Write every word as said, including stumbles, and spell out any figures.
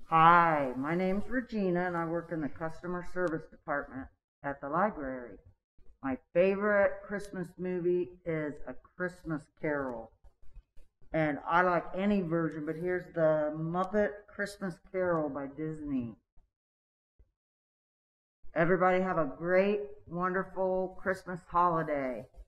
Hi, my name's Regina and I work in the customer service department at the library. My favorite Christmas movie is A Christmas Carol. And I like any version, but here's the Muppet Christmas Carol by Disney. Everybody have a great, wonderful Christmas holiday.